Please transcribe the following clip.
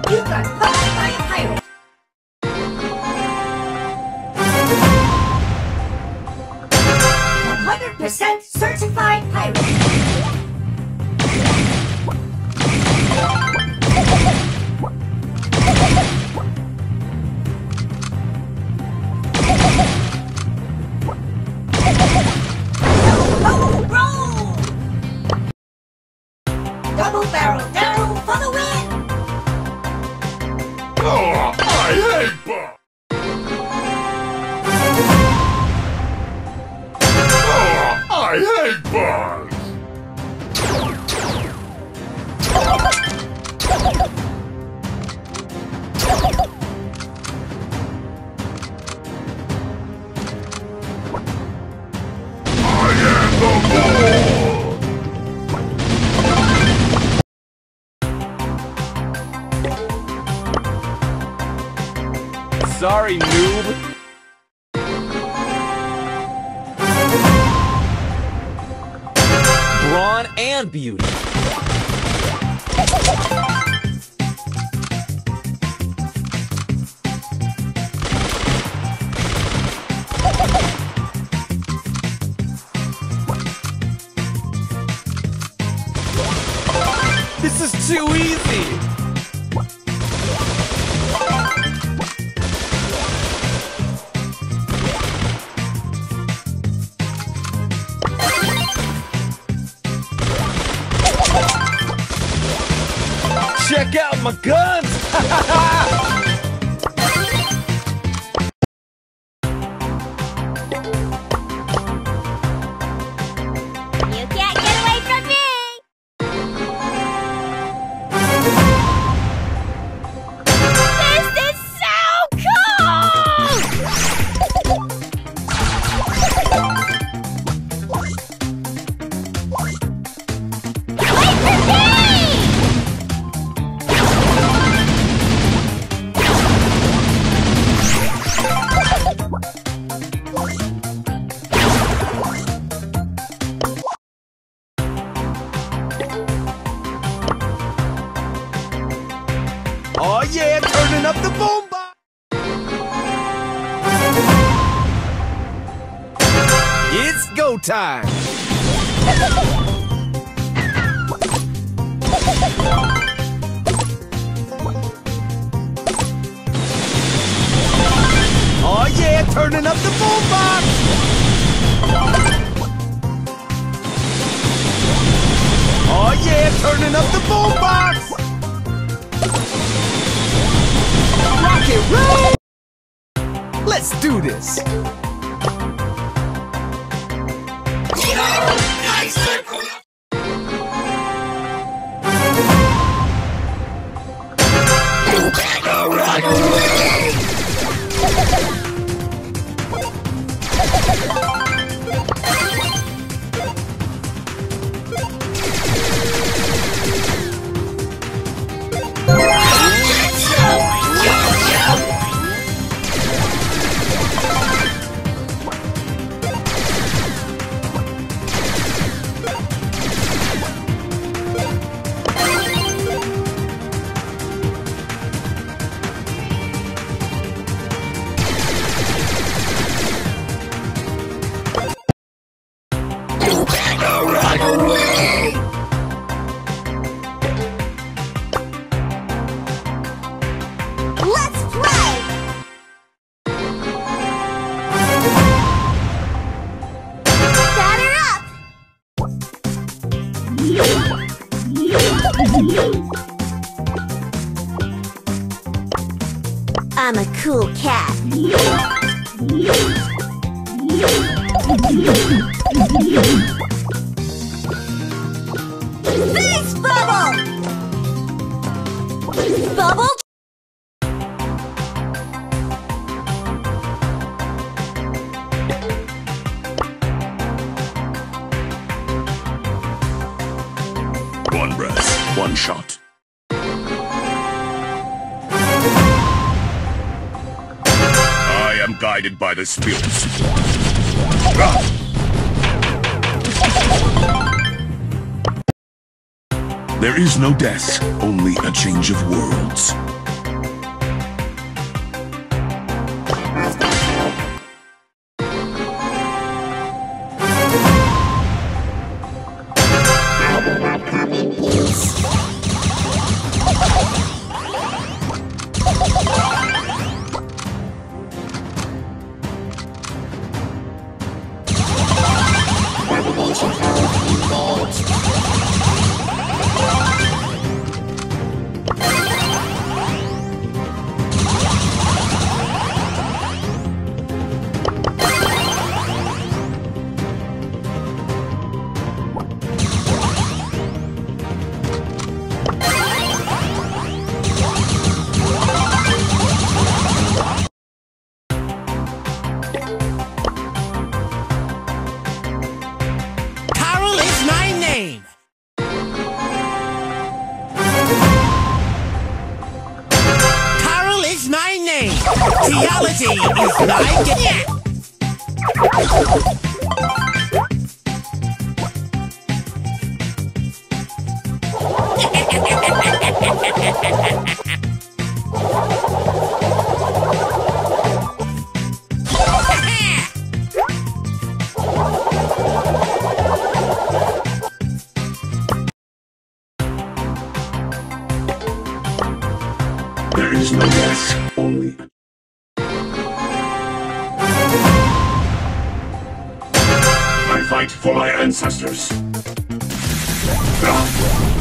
You got poked by a pirate. 100% certified pirate. Roll! Double barrel Daryl for the win! Oh, I hate bugs! Oh, I hate bugs! I am the bull! Sorry, noob. Brawn and beauty. This is too easy. Check out my guns! You can't get away from me! This is so cool! Wait for me! Oh yeah, turning up the boombox! It's go time! Oh yeah, turning up the boombox! Oh yeah, turning up the boombox! Rock it, roll! Let's do this! Let's play! Batter up! I'm a cool cat. Face bubble! Bubble? One breath, one shot. I am guided by the spirits. There is no death, only a change of worlds. Theology is like it. There is no yes, only. I fight for my ancestors. Ah.